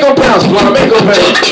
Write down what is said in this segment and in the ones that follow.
go bounce, Flamenco, baby.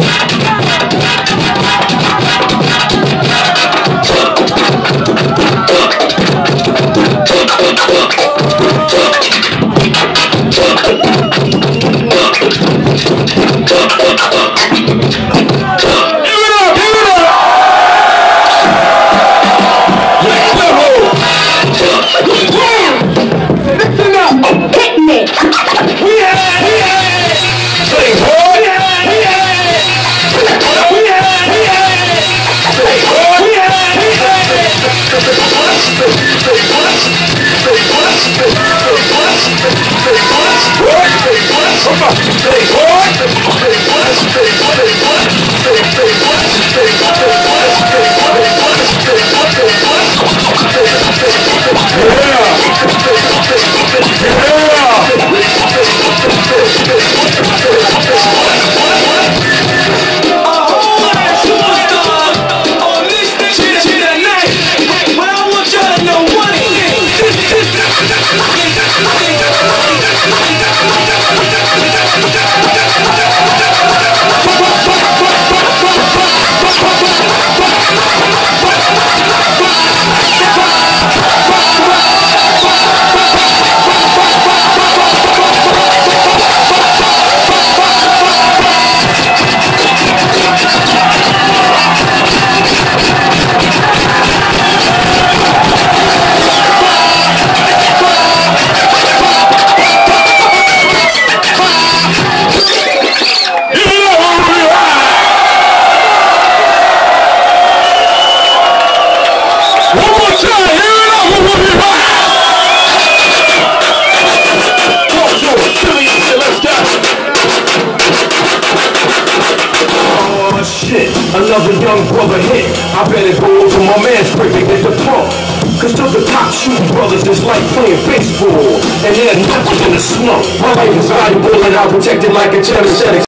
Another young brother hit. I better go over my man's break and get the pump. Cause to the top shooting brothers is like playing baseball, and they're never in the slump. My life is valuable and I'm protected like a genetic.